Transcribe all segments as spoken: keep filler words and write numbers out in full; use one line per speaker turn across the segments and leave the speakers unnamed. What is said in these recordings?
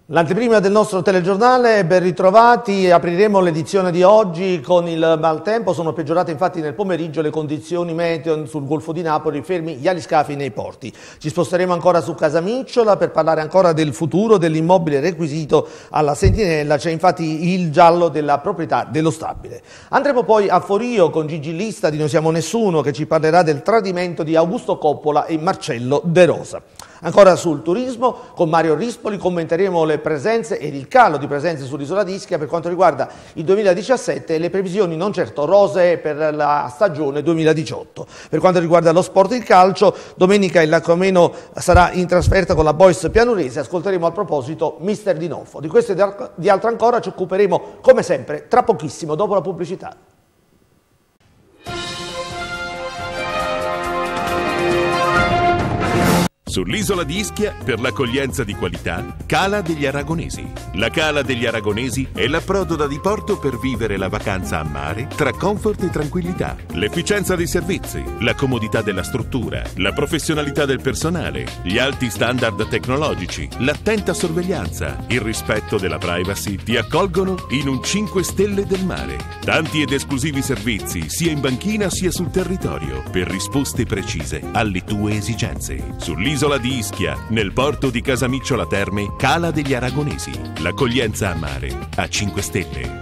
L'anteprima del nostro telegiornale, ben ritrovati. Apriremo l'edizione di oggi con il maltempo. Sono peggiorate infatti nel pomeriggio le condizioni meteo sul Golfo di Napoli, fermi gli aliscafi nei porti. Ci sposteremo ancora su Casamicciola per parlare ancora del futuro dell'immobile requisito alla Sentinella. C'è infatti il giallo della proprietà dello stabile. Andremo poi a Forio con Gigi Lista di Noi Siamo Nessuno, che ci parlerà del tradimento di Augusto Coppola e Marcello De Rosa. Ancora sul turismo, con Mario Rispoli commenteremo le presenze ed il calo di presenze sull'isola di Ischia per quanto riguarda il duemiladiciassette e le previsioni non certo rosee per la stagione duemiladiciotto. Per quanto riguarda lo sport e il calcio, domenica il Lacomeno sarà in trasferta con la Boys Pianurese. Ascolteremo al proposito Mister Dinolfo. Di questo e di altro ancora ci occuperemo come sempre tra pochissimo dopo la pubblicità.
Sull'isola di Ischia, per l'accoglienza di qualità, Cala degli Aragonesi. La Cala degli Aragonesi è l'approdo da diporto per vivere la vacanza a mare tra comfort e tranquillità. L'efficienza dei servizi, la comodità della struttura, la professionalità del personale, gli alti standard tecnologici, l'attenta sorveglianza, il rispetto della privacy ti accolgono in un cinque stelle del mare. Tanti ed esclusivi servizi, sia in banchina sia sul territorio, per risposte precise alle tue esigenze. Sull'isola di Ischia, nel porto di Casamicciola Terme, Cala degli Aragonesi. L'accoglienza a mare a cinque stelle.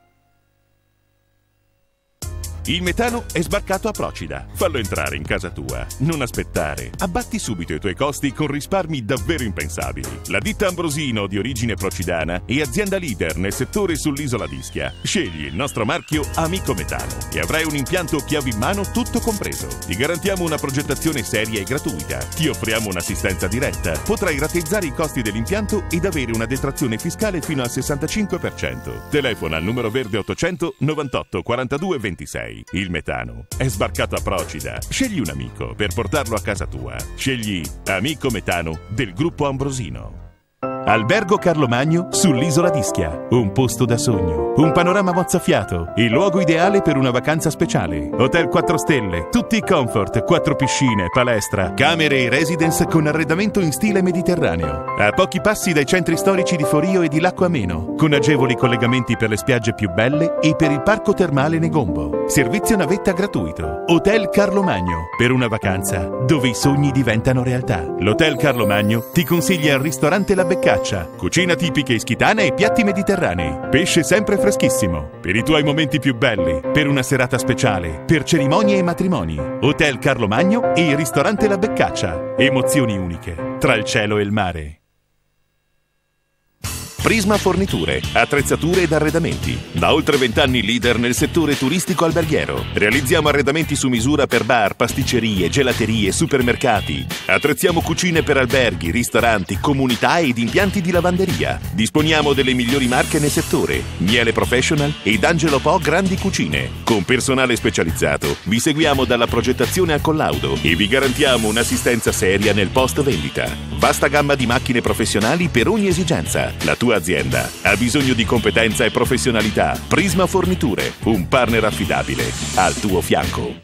Il metano è sbarcato a Procida. Fallo entrare in casa tua. Non aspettare. Abbatti subito i tuoi costi con risparmi davvero impensabili. La ditta Ambrosino, di origine procidana, è azienda leader nel settore sull'isola di Ischia. Scegli il nostro marchio Amico Metano e avrai un impianto chiavi in mano tutto compreso. Ti garantiamo una progettazione seria e gratuita. Ti offriamo un'assistenza diretta. Potrai rateizzare i costi dell'impianto ed avere una detrazione fiscale fino al sessantacinque per cento. Telefona al numero verde ottocento novantotto quarantadue ventisei. Il metano è sbarcato a Procida. Scegli un amico per portarlo a casa tua. Scegli Amico Metano del gruppo Ambrosino. Albergo Carlo Magno sull'isola di Ischia. Un posto da sogno, un panorama mozzafiato, il luogo ideale per una vacanza speciale. Hotel quattro stelle, tutti i comfort, quattro piscine, palestra, camere e residence con arredamento in stile mediterraneo. A pochi passi dai centri storici di Forio e di Lacco Ameno, con agevoli collegamenti per le spiagge più belle e per il parco termale Negombo. Servizio navetta gratuito. Hotel Carlo Magno, per una vacanza dove i sogni diventano realtà. L'Hotel Carlo Magno ti consiglia il ristorante La Beccaccia, cucina tipica ischitana e piatti mediterranei, pesce sempre freschissimo, per i tuoi momenti più belli, per una serata speciale, per cerimonie e matrimoni. Hotel Carlo Magno e il ristorante La Beccaccia, emozioni uniche tra il cielo e il mare. Prisma Forniture, attrezzature ed arredamenti. Da oltre vent'anni leader nel settore turistico alberghiero. Realizziamo arredamenti su misura per bar, pasticcerie, gelaterie, supermercati. Attrezziamo cucine per alberghi, ristoranti, comunità ed impianti di lavanderia. Disponiamo delle migliori marche nel settore. Miele Professional ed Angelo Po Grandi Cucine. Con personale specializzato vi seguiamo dalla progettazione al collaudo e vi garantiamo un'assistenza seria nel post vendita. Vasta gamma di macchine professionali per ogni esigenza. La tua azienda ha bisogno di competenza e professionalità. Prisma Forniture, un partner affidabile al tuo fianco.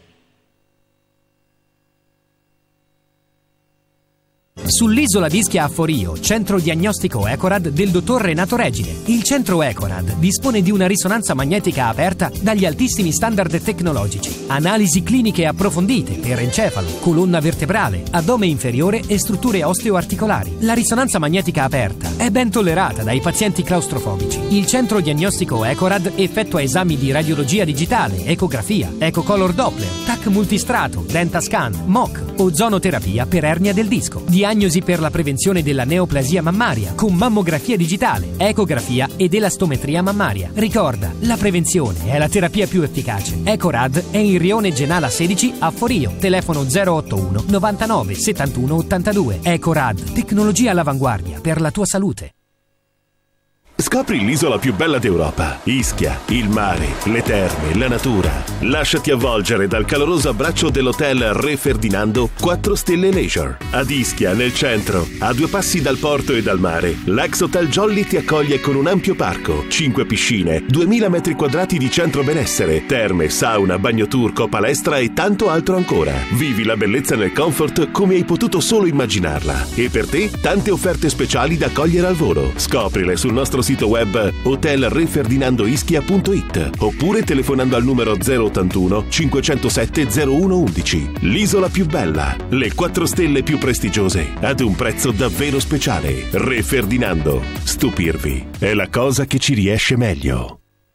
Sull'isola di Ischia a Forio, centro diagnostico Ecorad del dottor Renato Regine. Il centro Ecorad dispone di una risonanza magnetica aperta dagli altissimi standard tecnologici, analisi cliniche approfondite per encefalo, colonna vertebrale, addome inferiore e strutture osteoarticolari. La risonanza magnetica aperta è ben tollerata dai pazienti claustrofobici. Il centro diagnostico Ecorad effettua esami di radiologia digitale, ecografia, ecocolor Doppler, T A C multistrato, dentascan, M O C, ozonoterapia per ernia del disco. Diagnosi per la prevenzione della neoplasia mammaria con mammografia digitale, ecografia ed elastometria mammaria. Ricorda, la prevenzione è la terapia più efficace. Ecorad è in Rione Genala sedici a Forio. Telefono zero ottantuno novantanove settantuno ottantadue. Ecorad, tecnologia all'avanguardia per la tua salute.
Scopri l'isola più bella d'Europa. Ischia, il mare, le terme, la natura. Lasciati avvolgere dal caloroso abbraccio dell'hotel Re Ferdinando quattro Stelle Leisure. Ad Ischia, nel centro, a due passi dal porto e dal mare, l'ex Hotel Jolly ti accoglie con un ampio parco, cinque piscine, duemila metri quadrati di centro benessere, terme, sauna, bagno turco, palestra e tanto altro ancora. Vivi la bellezza nel comfort come hai potuto solo immaginarla. E per te, tante offerte speciali da cogliere al volo. Scoprile sul nostro sito web hotel re ferdinando ischia punto it oppure telefonando al numero zero ottantuno cinquecentosette zero uno undici. L'isola più bella, le quattro stelle più prestigiose ad un prezzo davvero speciale. Re Ferdinando. Stupirvi è la cosa che ci riesce meglio.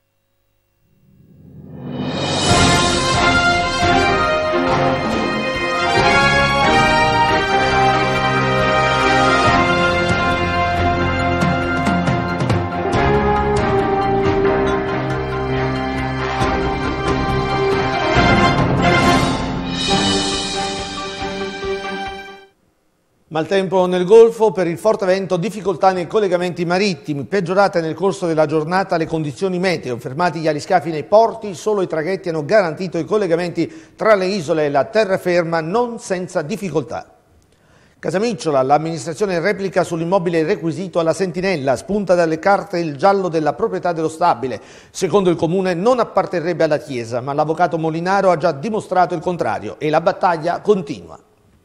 Maltempo nel Golfo, per il forte vento difficoltà nei collegamenti marittimi, peggiorate nel corso della giornata le condizioni meteo, fermati gli aliscafi nei porti, solo i traghetti hanno garantito i collegamenti tra le isole e la terraferma non senza difficoltà. Casamicciola, l'amministrazione replica sull'immobile requisito alla sentinella, spunta dalle carte il giallo della proprietà dello stabile. Secondo il comune non apparterrebbe alla chiesa, ma l'avvocato Molinaro ha già dimostrato il contrario e la battaglia continua.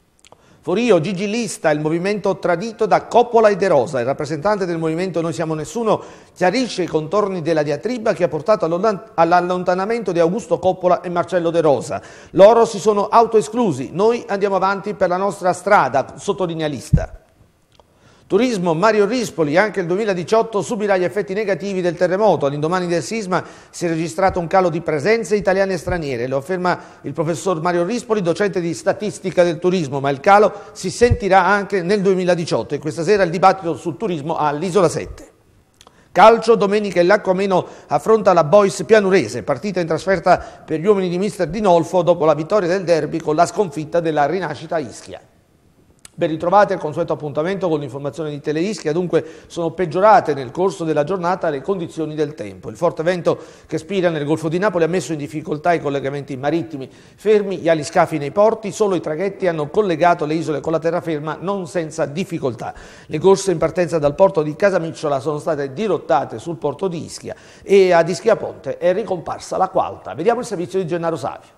Forio, Gigi Lista, il movimento tradito da Coppola e De Rosa. Il rappresentante del movimento Noi Siamo Nessuno chiarisce i contorni della diatriba che ha portato all'allontanamento di Augusto Coppola e Marcello De Rosa. Loro si sono autoesclusi, noi andiamo avanti per la nostra strada, sottolinea Lista. Turismo, Mario Rispoli, anche il duemiladiciotto subirà gli effetti negativi del terremoto. All'indomani del sisma si è registrato un calo di presenze italiane e straniere, lo afferma il professor Mario Rispoli, docente di statistica del turismo, ma il calo si sentirà anche nel duemiladiciotto e questa sera il dibattito sul turismo all'Isola sette. Calcio, domenica il Lacco affronta la Boys Pianurese, partita in trasferta per gli uomini di mister Dinolfo dopo la vittoria del derby con la sconfitta della Rinascita Ischia. Ben ritrovati al consueto appuntamento con l'informazione di Teleischia. Dunque sono peggiorate nel corso della giornata le condizioni del tempo. Il forte vento che spira nel Golfo di Napoli ha messo in difficoltà i collegamenti marittimi. Fermi gli aliscafi nei porti, solo i traghetti hanno collegato le isole con la terraferma non senza difficoltà. Le corse in partenza dal porto di Casamicciola sono state dirottate sul porto di Ischia e ad Ischia Ponte è ricomparsa la Qualta. Vediamo il servizio di Gennaro Savio.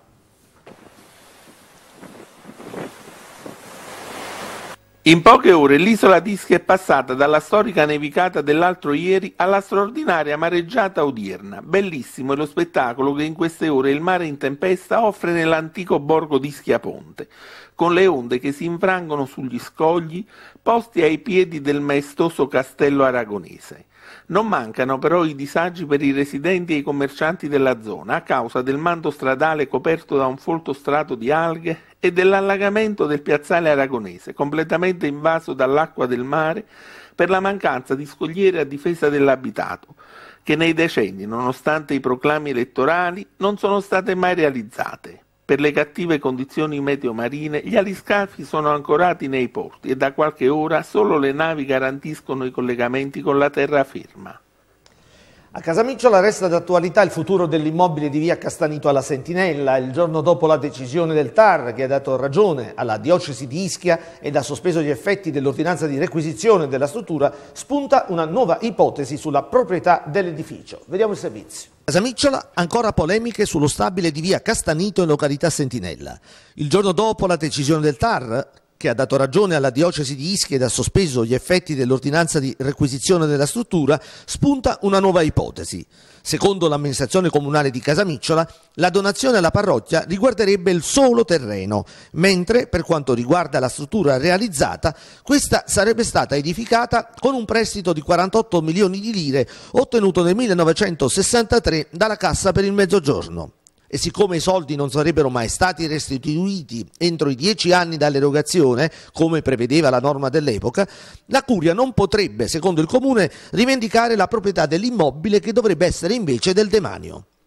In poche ore l'isola di Ischia è passata dalla storica nevicata dell'altro ieri alla straordinaria mareggiata odierna. Bellissimo è lo spettacolo che in queste ore il mare in tempesta offre nell'antico borgo di Ischia Ponte, con le onde che si infrangono sugli scogli posti ai piedi del maestoso castello aragonese. Non mancano però i disagi per i residenti e i commercianti della zona a causa del manto stradale coperto da un folto strato di alghe e dell'allagamento del piazzale aragonese, completamente invaso dall'acqua del mare per la mancanza di scogliere a difesa dell'abitato, che nei decenni, nonostante i proclami elettorali, non sono state mai realizzate. Per le cattive condizioni meteo marine, gli aliscafi sono ancorati nei porti e da qualche ora solo le navi garantiscono i collegamenti con la terraferma.
A Casamicciola resta d'attualità il futuro dell'immobile di via Castanito alla Sentinella. Il giorno dopo la decisione del T A R che ha dato ragione alla diocesi di Ischia ed ha sospeso gli effetti dell'ordinanza di requisizione della struttura, spunta una nuova ipotesi sulla proprietà dell'edificio. Vediamo il servizio. Casamicciola, ancora polemiche sullo stabile di via Castanito in località Sentinella. Il giorno dopo la decisione del T A R che ha dato ragione alla diocesi di Ischia ed ha sospeso gli effetti dell'ordinanza di requisizione della struttura, spunta una nuova ipotesi. Secondo l'amministrazione comunale di Casamicciola, la donazione alla parrocchia riguarderebbe il solo terreno, mentre per quanto riguarda la struttura realizzata, questa sarebbe stata edificata con un prestito di quarantotto milioni di lire ottenuto nel millenovecentosessantatré dalla Cassa per il Mezzogiorno. E siccome i soldi non sarebbero mai stati restituiti entro i dieci anni dall'erogazione, come prevedeva la norma dell'epoca, la Curia non potrebbe, secondo il Comune, rivendicare la proprietà dell'immobile che dovrebbe essere invece del demanio.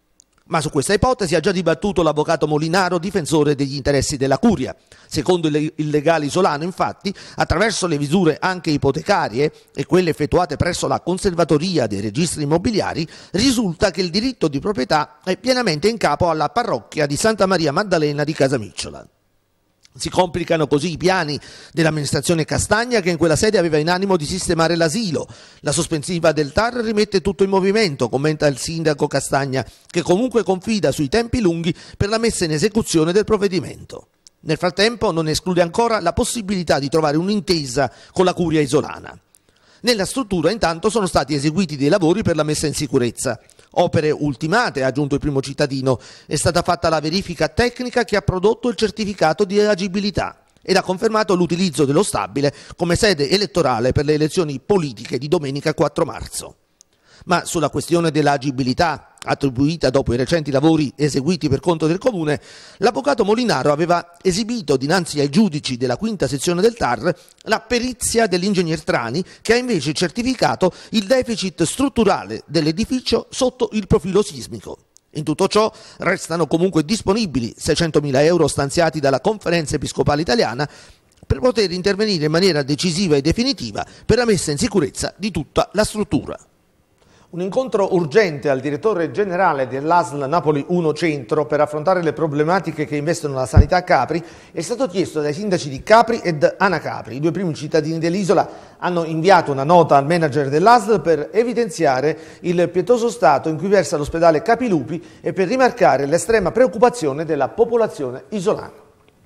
Ma su questa ipotesi ha già dibattuto l'avvocato Molinaro, difensore degli interessi della Curia. Secondo il legale isolano, infatti, attraverso le misure anche ipotecarie e quelle effettuate presso la conservatoria dei registri immobiliari, risulta che il diritto di proprietà è pienamente in capo alla parrocchia di Santa Maria Maddalena di Casamicciola. Si complicano così i piani dell'amministrazione Castagna, che in quella sede aveva in animo di sistemare l'asilo. La sospensiva del T A R rimette tutto in movimento, commenta il sindaco Castagna, che comunque confida sui tempi lunghi per la messa in esecuzione del provvedimento. Nel frattempo non esclude ancora la possibilità di trovare un'intesa con la Curia isolana. Nella struttura intanto sono stati eseguiti dei lavori per la messa in sicurezza. Opere ultimate, ha aggiunto il primo cittadino, è stata fatta la verifica tecnica che ha prodotto il certificato di agibilità ed ha confermato l'utilizzo dello stabile come sede elettorale per le elezioni politiche di domenica quattro marzo. Ma sulla questione dell'agibilità, attribuita dopo i recenti lavori eseguiti per conto del Comune, l'avvocato Molinaro aveva esibito dinanzi ai giudici della quinta sezione del T A R la perizia dell'ingegner Trani, che ha invece certificato il deficit strutturale dell'edificio sotto il profilo sismico. In tutto ciò restano comunque disponibili seicentomila euro stanziati dalla Conferenza Episcopale Italiana per poter intervenire in maniera decisiva e definitiva per la messa in sicurezza di tutta la struttura. Un incontro urgente al direttore generale dell'A S L Napoli uno Centro per affrontare le problematiche che investono la sanità a Capri è stato chiesto dai sindaci di Capri ed Anacapri. I due primi cittadini dell'isola hanno inviato una nota al manager dell'A S L per evidenziare il pietoso stato in cui versa l'ospedale Capilupi e per rimarcare l'estrema preoccupazione della popolazione isolana.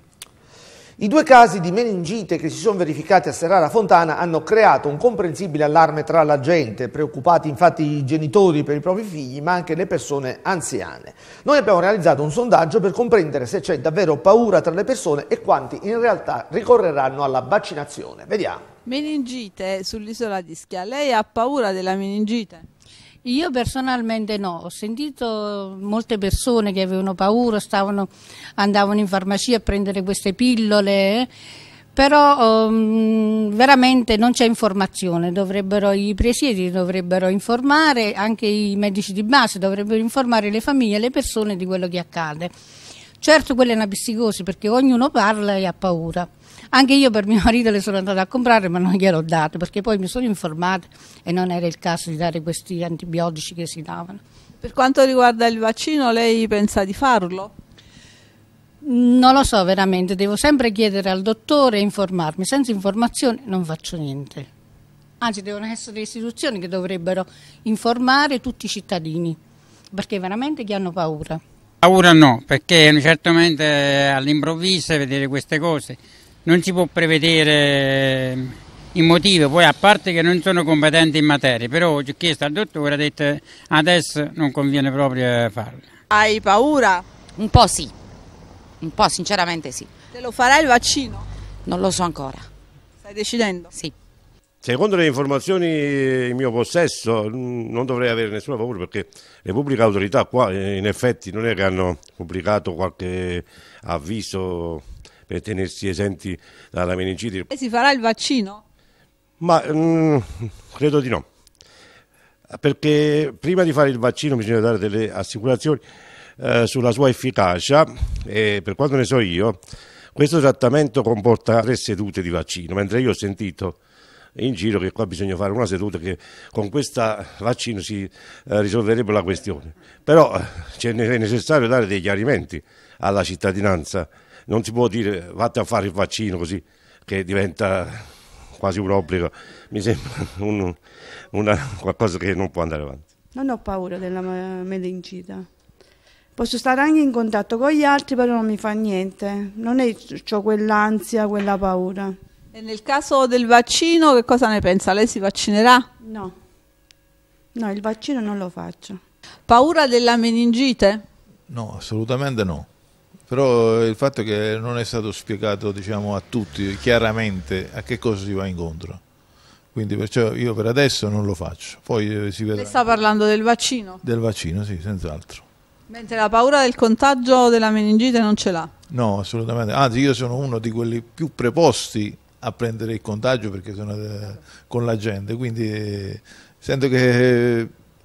I due casi di meningite che si sono verificati a Serrara Fontana hanno creato un comprensibile allarme tra la gente, preoccupati infatti i genitori per i propri figli, ma anche le persone anziane. Noi abbiamo realizzato un sondaggio per comprendere se c'è davvero paura tra le persone e quanti in realtà ricorreranno alla vaccinazione. Vediamo.
Meningite sull'isola di Ischia. Lei ha paura della meningite?
Io personalmente no, ho sentito molte persone che avevano paura, stavano, andavano in farmacia a prendere queste pillole, però um, veramente non c'è informazione, dovrebbero, i presidi dovrebbero informare, anche i medici di base dovrebbero informare le famiglie e le persone di quello che accade. Certo, quella è una psicosi perché ognuno parla e ha paura. Anche io per mio marito le sono andata a comprare ma non gliel'ho dato perché poi mi sono informata e non era il caso di dare questi antibiotici che si davano.
Per quanto riguarda il vaccino, lei pensa di farlo?
Non lo so veramente, devo sempre chiedere al dottore e informarmi. Senza informazione non faccio niente. Anzi, devono essere le istituzioni che dovrebbero informare tutti i cittadini perché veramente che hanno paura.
Paura no, perché certamente all'improvviso vedere queste cose non si può prevedere il motivo, poi a parte che non sono competente in materia, però ho chiesto al dottore, ha detto adesso non conviene proprio farlo.
Hai paura?
Un po' sì, un po' sinceramente sì.
Te lo farai il vaccino?
Non lo so ancora.
Stai decidendo?
Sì.
Secondo le informazioni in mio possesso non dovrei avere nessuna paura perché le pubbliche autorità qua in effetti non è che hanno pubblicato qualche avviso per tenersi esenti dalla meningite.
E si farà il vaccino?
Ma mh, credo di no, perché prima di fare il vaccino bisogna dare delle assicurazioni eh, sulla sua efficacia e per quanto ne so io questo trattamento comporta tre sedute di vaccino, mentre io ho sentito in giro che qua bisogna fare una seduta che con questo vaccino si eh, risolverebbe la questione. Però è necessario dare dei chiarimenti alla cittadinanza. Non si può dire vatti a fare il vaccino così che diventa quasi un obbligo, mi sembra un, una, qualcosa che non può andare avanti.
Non ho paura della meningite, posso stare anche in contatto con gli altri però non mi fa niente, non è, ho quell'ansia, quella paura.
E nel caso del vaccino che cosa ne pensa? Lei si vaccinerà?
No, no, il vaccino non lo faccio.
Paura della meningite?
No, assolutamente no. Però il fatto è che non è stato spiegato, diciamo, a tutti chiaramente a che cosa si va incontro. Quindi perciò io per adesso non lo faccio. Poi si vedrà.
Lei sta parlando del vaccino?
Del vaccino, sì, senz'altro.
Mentre la paura del contagio della meningite non ce l'ha?
No, assolutamente. Anzi, io sono uno di quelli più preposti a prendere il contagio perché sono eh, con la gente. Quindi eh, sento che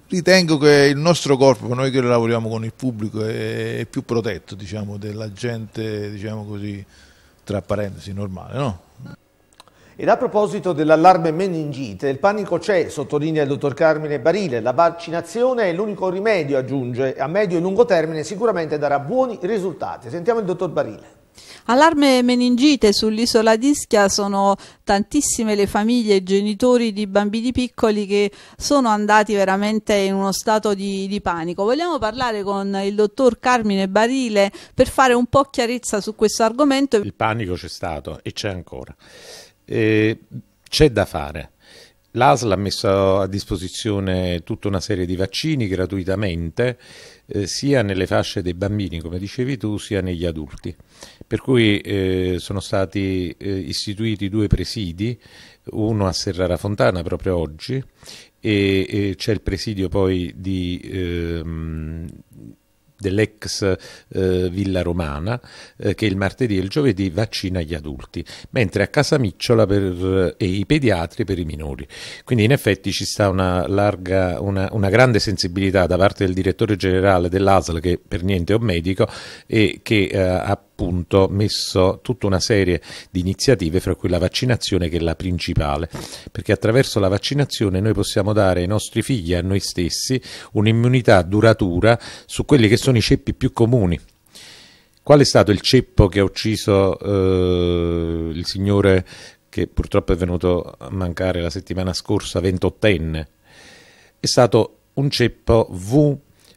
ritengo che il nostro corpo, noi che lavoriamo con il pubblico, è più protetto, diciamo, della gente, diciamo così, tra parentesi, normale, no?
Ed a proposito dell'allarme meningite, il panico c'è, sottolinea il dottor Carmine Barile. La vaccinazione è l'unico rimedio, aggiunge, a medio e lungo termine sicuramente darà buoni risultati. Sentiamo il dottor Barile.
Allarme meningite sull'isola di Ischia, sono tantissime le famiglie e i genitori di bambini piccoli che sono andati veramente in uno stato di, di panico. Vogliamo parlare con il dottor Carmine Barile per fare un po' chiarezza su questo argomento.
Il panico c'è stato e c'è ancora. Eh, c'è da fare. L'A S L ha messo a disposizione tutta una serie di vaccini gratuitamente, eh, sia nelle fasce dei bambini, come dicevi tu, sia negli adulti. Per cui eh, sono stati eh, istituiti due presidi, uno a Serrara Fontana proprio oggi, e, e c'è il presidio poi di... Ehm, dell'ex eh, Villa Romana, eh, che il martedì e il giovedì vaccina gli adulti, mentre a Casamicciola per, e i pediatri per i minori. Quindi in effetti ci sta una, larga, una, una grande sensibilità da parte del direttore generale dell'A S L, che per niente è un medico, e che eh, ha appunto messo tutta una serie di iniziative, fra cui la vaccinazione, che è la principale, perché attraverso la vaccinazione noi possiamo dare ai nostri figli e a noi stessi un'immunità duratura su quelli che sono i ceppi più comuni. Qual è stato il ceppo che ha ucciso eh, il signore che purtroppo è venuto a mancare la settimana scorsa, ventottenne? È stato un ceppo V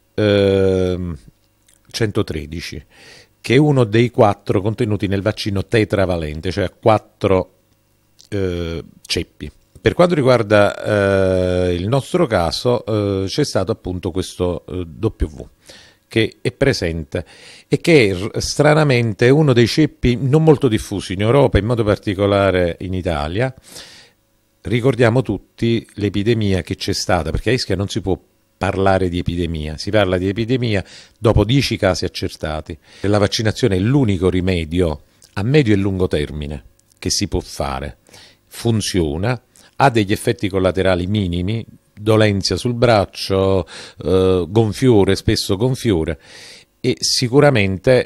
centotredici, che è uno dei quattro contenuti nel vaccino tetravalente, cioè quattro eh, ceppi. Per quanto riguarda eh, il nostro caso, eh, c'è stato appunto questo eh, W, che è presente e che è stranamente uno dei ceppi non molto diffusi in Europa, in modo particolare in Italia. Ricordiamo tutti l'epidemia che c'è stata, perché a Ischia non si può parlare di epidemia, si parla di epidemia dopo dieci casi accertati. La vaccinazione è l'unico rimedio a medio e lungo termine che si può fare, funziona, ha degli effetti collaterali minimi, dolenzia sul braccio, eh, gonfiore, spesso gonfiore, e sicuramente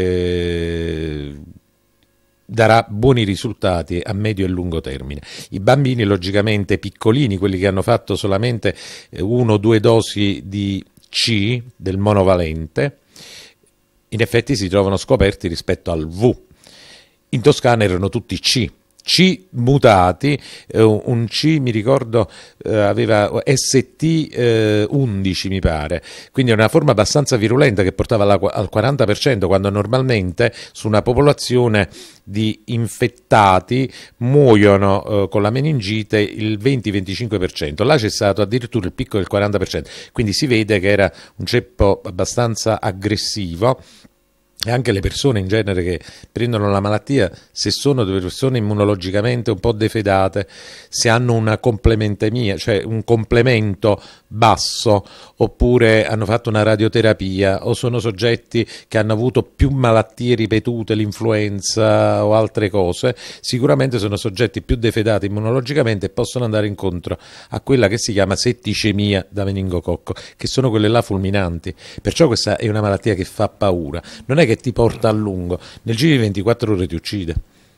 eh, darà buoni risultati a medio e lungo termine. I bambini logicamente piccolini, quelli che hanno fatto solamente uno o due dosi di C, del monovalente, in effetti si trovano scoperti rispetto al V. In Toscana erano tutti C. C mutati, eh, un C mi ricordo eh, aveva S T undici mi pare, quindi è una forma abbastanza virulenta che portava alla, al quaranta per cento, quando normalmente su una popolazione di infettati muoiono eh, con la meningite il venti venticinque per cento, là c'è stato addirittura il picco del quaranta per cento, quindi si vede che era un ceppo abbastanza aggressivo. E anche le persone in genere che prendono la malattia, se sono delle persone immunologicamente un po' defedate, se hanno una complementemia, cioè un complemento basso, oppure hanno fatto una radioterapia, o sono soggetti che hanno avuto più malattie ripetute, l'influenza o altre cose, sicuramente sono soggetti più defedati immunologicamente e possono andare incontro a quella che si chiama setticemia da meningococco, che sono quelle là fulminanti. Perciò questa è una malattia che fa paura, non è che ti porta a lungo, nel giro di ventiquattro ore ti uccide.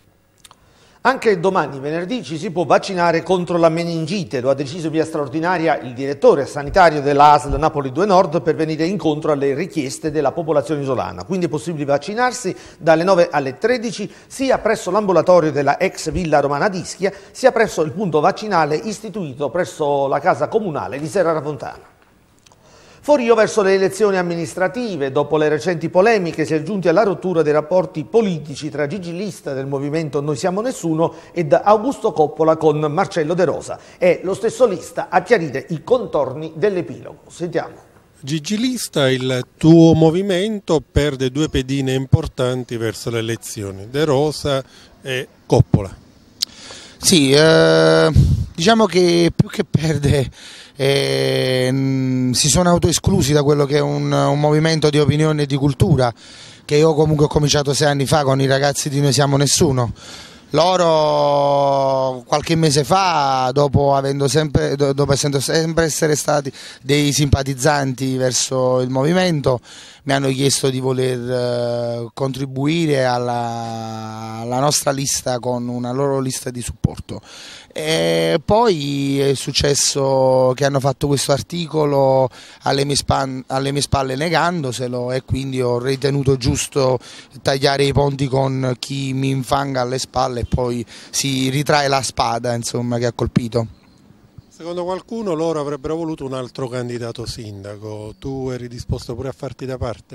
Anche domani, venerdì, ci si può vaccinare contro la meningite, lo ha deciso via straordinaria il direttore sanitario dell'A S L Napoli due Nord per venire incontro alle richieste della popolazione isolana. Quindi è possibile vaccinarsi dalle nove alle tredici sia presso l'ambulatorio della ex Villa Romana di Ischia, sia presso il punto vaccinale istituito presso la casa comunale di Serrara Fontana. Forio verso le elezioni amministrative. Dopo le recenti polemiche si è giunti alla rottura dei rapporti politici tra Gigi Lista del movimento Noi Siamo Nessuno ed Augusto Coppola con Marcello De Rosa. È lo stesso Lista a chiarire i contorni dell'epilogo. Sentiamo.
Gigi Lista, il tuo movimento perde due pedine importanti verso le elezioni, De Rosa e Coppola.
Sì, eh, diciamo che più che perde eh, mh, si sono autoesclusi da quello che è un, un movimento di opinione e di cultura che io comunque ho cominciato sei anni fa con i ragazzi di Noi Siamo Nessuno. Loro qualche mese fa, dopo, avendo sempre, dopo essendo sempre essere stati dei simpatizzanti verso il movimento, mi hanno chiesto di voler contribuire alla, alla nostra lista con una loro lista di supporto. E poi è successo che hanno fatto questo articolo alle mie, span, alle mie spalle negandoselo, e quindi ho ritenuto giusto tagliare i ponti con chi mi infanga alle spalle e poi si ritrae la spada, insomma, che ha colpito.
Secondo qualcuno loro avrebbero voluto un altro candidato sindaco, tu eri disposto pure a farti da parte?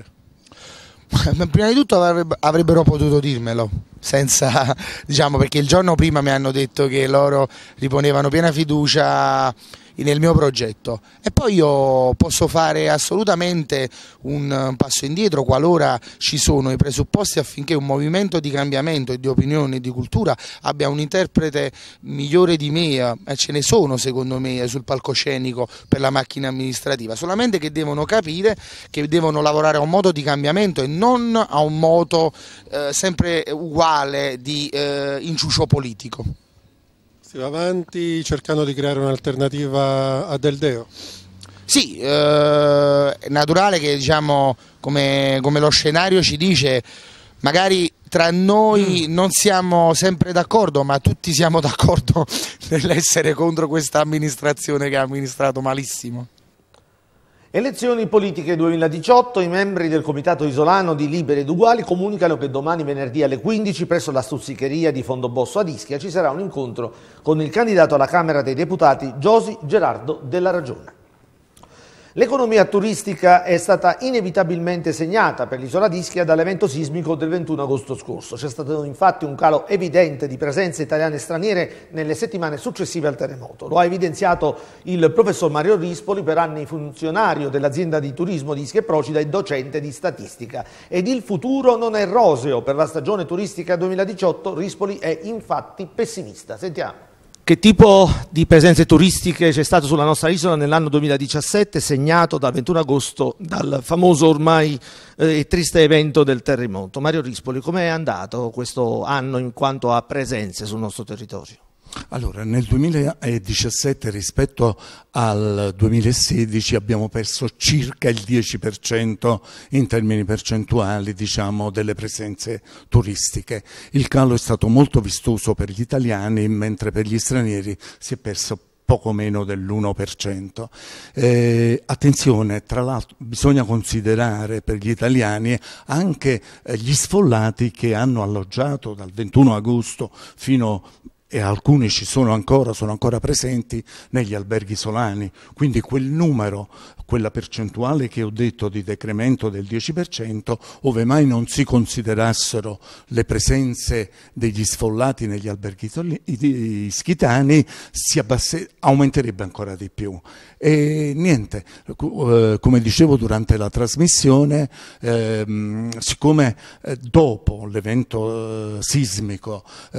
Prima di tutto avrebbero potuto dirmelo, senza, diciamo, perché il giorno prima mi hanno detto che loro riponevano piena fiducia nel mio progetto, e poi io posso fare assolutamente un passo indietro qualora ci sono i presupposti affinché un movimento di cambiamento e di opinione e di cultura abbia un interprete migliore di me, e ce ne sono secondo me sul palcoscenico per la macchina amministrativa, solamente che devono capire che devono lavorare a un modo di cambiamento e non a un modo eh, sempre uguale di eh, inciucio politico.
Si va avanti cercando di creare un'alternativa a Del Deo?
Sì, eh, è naturale che, diciamo, come, come lo scenario ci dice, magari tra noi non siamo sempre d'accordo, ma tutti siamo d'accordo nell'essere contro questa amministrazione che ha amministrato malissimo.
Elezioni politiche duemiladiciotto, i membri del Comitato Isolano di Liberi ed Uguali comunicano che domani venerdì alle quindici presso la stuzzicheria di Fondobosso ad Ischia ci sarà un incontro con il candidato alla Camera dei Deputati Giosi Gerardo Della Ragione. L'economia turistica è stata inevitabilmente segnata per l'isola d'Ischia dall'evento sismico del ventuno agosto scorso. C'è stato infatti un calo evidente di presenze italiane e straniere nelle settimane successive al terremoto. Lo ha evidenziato il professor Mario Rispoli, per anni funzionario dell'azienda di turismo di Ischia e Procida e docente di statistica. Ed il futuro non è roseo per la stagione turistica duemiladiciotto, Rispoli è infatti pessimista. Sentiamo. Che tipo di presenze turistiche c'è stato sulla nostra isola nell'anno duemiladiciassette, segnato dal ventuno agosto dal famoso ormai eh, triste evento del terremoto? Mario Rispoli, com'è andato questo anno in quanto a presenze sul nostro territorio?
Allora, nel duemiladiciassette rispetto al duemilasedici abbiamo perso circa il dieci per cento in termini percentuali, diciamo, delle presenze turistiche. Il calo è stato molto vistoso per gli italiani, mentre per gli stranieri si è perso poco meno dell'uno per cento. Eh, attenzione, tra l'altro bisogna considerare per gli italiani anche eh, gli sfollati che hanno alloggiato dal ventuno agosto fino a e alcuni ci sono ancora, sono ancora presenti negli alberghi isolani, quindi quel numero, quella percentuale che ho detto di decremento del dieci per cento, ove mai non si considerassero le presenze degli sfollati negli alberghi ischitani, si abbasse, aumenterebbe ancora di più. E niente, come dicevo durante la trasmissione, ehm, siccome eh, dopo l'evento eh, sismico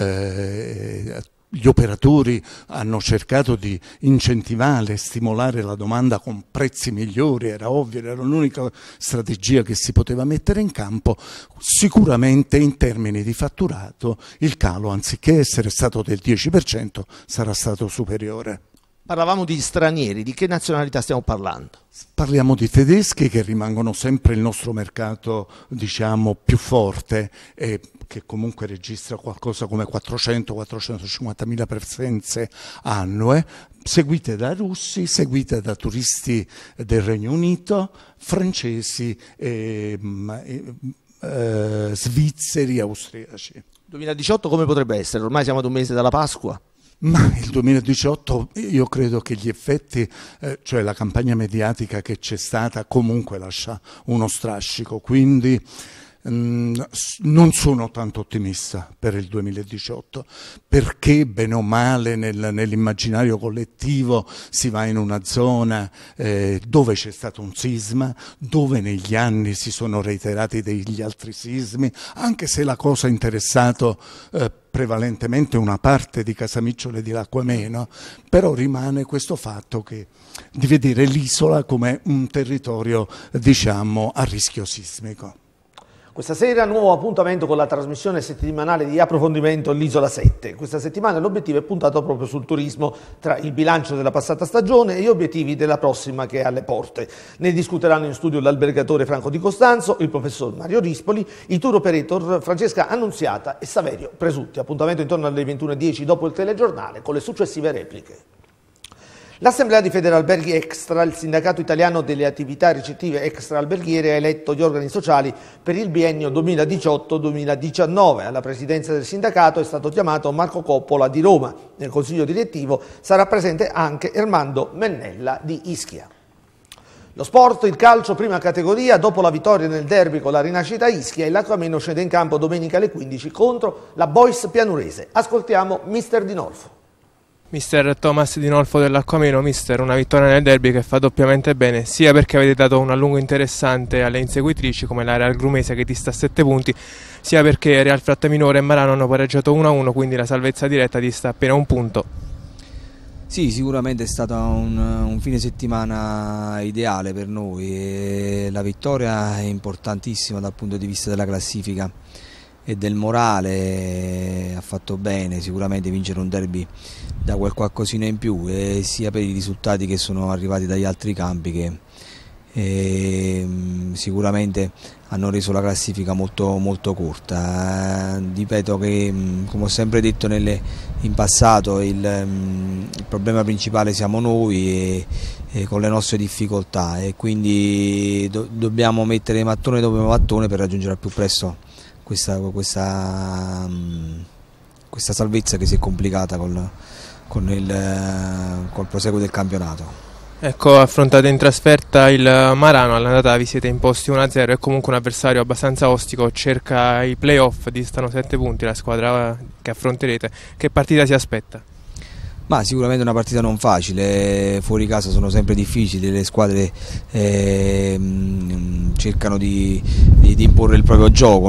eh, gli operatori hanno cercato di incentivare e stimolare la domanda con prezzi migliori, era ovvio, era l'unica strategia che si poteva mettere in campo, sicuramente in termini di fatturato il calo, anziché essere stato del dieci per cento, sarà stato superiore.
Parlavamo di stranieri, di che nazionalità stiamo parlando?
Parliamo di tedeschi, che rimangono sempre il nostro mercato, diciamo, più forte, e che comunque registra qualcosa come quattrocento quattrocentocinquantamila presenze annue, seguite da russi, seguite da turisti del Regno Unito, francesi, e, e, e, svizzeri, austriaci.
duemiladiciotto come potrebbe essere? Ormai siamo ad un mese dalla Pasqua.
Ma il duemiladiciotto io credo che gli effetti, eh, cioè la campagna mediatica che c'è stata, comunque lascia uno strascico, quindi mh, non sono tanto ottimista per il duemiladiciotto, perché bene o male nel, nell'immaginario collettivo si va in una zona eh, dove c'è stato un sisma, dove negli anni si sono reiterati degli altri sismi, anche se la cosa ha interessato eh, prevalentemente una parte di Casamicciole di Lacquameno, però rimane questo fatto che, di vedere l'isola come un territorio, diciamo, a rischio sismico.
Questa sera nuovo appuntamento con la trasmissione settimanale di approfondimento L'Isola sette. Questa settimana l'obiettivo è puntato proprio sul turismo, tra il bilancio della passata stagione e gli obiettivi della prossima che è alle porte. Ne discuteranno in studio l'albergatore Franco Di Costanzo, il professor Mario Rispoli, i tour operator Francesca Annunziata e Saverio Presutti. Appuntamento intorno alle ventuno e dieci dopo il telegiornale con le successive repliche. L'Assemblea di Federalberghi Extra, il sindacato italiano delle attività ricettive extraalberghiere, ha eletto gli organi sociali per il biennio duemiladiciotto duemiladiciannove. Alla presidenza del sindacato è stato chiamato Marco Coppola di Roma. Nel consiglio direttivo sarà presente anche Ermando Mennella di Ischia. Lo sport, il calcio prima categoria, dopo la vittoria nel derby con la Rinascita Ischia, il Lacameno scende in campo domenica alle quindici contro la Boys Pianurese. Ascoltiamo mister Dinolfo.
Mister Thomas Dinolfo dell'Acquameno. Mister, una vittoria nel derby che fa doppiamente bene, sia perché avete dato un allungo interessante alle inseguitrici come la Real Grumese che dista sette punti, sia perché Real Frattaminore e Marano hanno pareggiato uno a uno, quindi la salvezza diretta dista appena un punto.
Sì, sicuramente è stato un, un fine settimana ideale per noi e la vittoria è importantissima dal punto di vista della classifica e del morale. Ha fatto bene sicuramente vincere un derby da quel qualcosina in più, e sia per i risultati che sono arrivati dagli altri campi che e, sicuramente hanno reso la classifica molto, molto corta. Eh, ripeto che, come ho sempre detto nelle, in passato, il, il problema principale siamo noi e, e con le nostre difficoltà, e quindi do, dobbiamo mettere mattone dopo mattone per raggiungere al più presto questa, questa, questa salvezza che si è complicata col, con il col proseguo del campionato.
Ecco, affrontate in trasferta il Marano, all'andata vi siete imposti uno a zero, è comunque un avversario abbastanza ostico, cerca i playoff, distano sette punti la squadra che affronterete. Che partita si aspetta?
Ma sicuramente una partita non facile, fuori casa sono sempre difficili, le squadre eh, cercano di, di, di imporre il proprio gioco.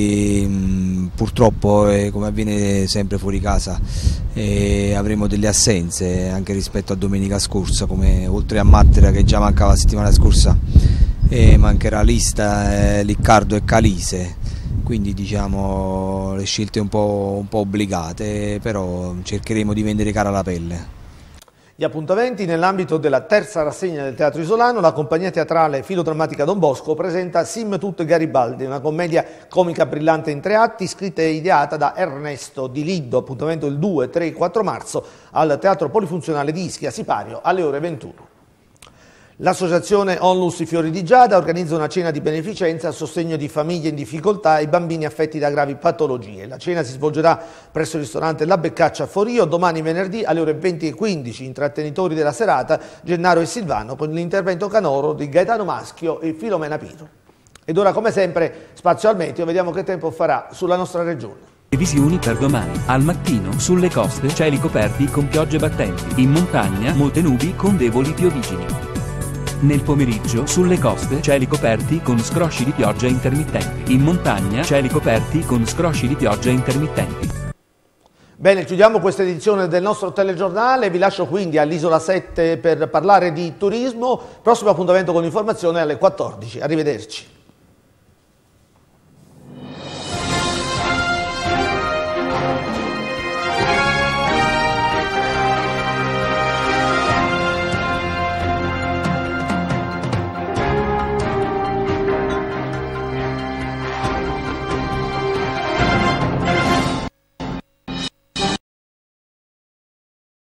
Noi purtroppo, eh, come avviene sempre fuori casa, eh, avremo delle assenze anche rispetto a domenica scorsa, come oltre a Mattera che già mancava la settimana scorsa, eh, mancherà Lista, eh, Liccardo e Calise. Quindi diciamo le scelte un po', un po' obbligate, però cercheremo di vendere cara la pelle.
Gli appuntamenti nell'ambito della terza rassegna del Teatro Isolano, la compagnia teatrale filodrammatica Don Bosco presenta Sim Tut Garibaldi, una commedia comica brillante in tre atti, scritta e ideata da Ernesto Di Liddo. Appuntamento il due, tre e quattro marzo al Teatro Polifunzionale di Ischia, Sipario, alle ore ventuno. L'associazione Onlus I Fiori di Giada organizza una cena di beneficenza a sostegno di famiglie in difficoltà e bambini affetti da gravi patologie. La cena si svolgerà presso il ristorante La Beccaccia a Forio domani venerdì alle ore venti e quindici. Intrattenitori della serata Gennaro e Silvano, con l'intervento canoro di Gaetano Maschio e Filomena Piro. Ed ora, come sempre, spazio al meteo, vediamo che tempo farà sulla nostra regione.
Previsioni per domani. Al mattino sulle coste cieli coperti con piogge battenti, in montagna molte nubi con deboli piovigini. Nel pomeriggio sulle coste cieli coperti con scrosci di pioggia intermittenti, in montagna cieli coperti con scrosci di pioggia intermittenti.
Bene, chiudiamo questa edizione del nostro telegiornale, vi lascio quindi all'Isola sette per parlare di turismo. Prossimo appuntamento con informazione alle quattordici, arrivederci.